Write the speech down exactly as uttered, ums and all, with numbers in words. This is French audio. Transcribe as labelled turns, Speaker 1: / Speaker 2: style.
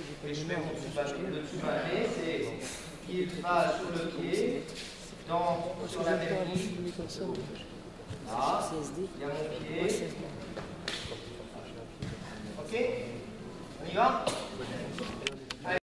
Speaker 1: Et je mets mon sous-vallé. Le sous-vallé, c'est qu'il va sur le pied, dans, sur la même ligne. Là, il y a mon pied. Ok? On y va?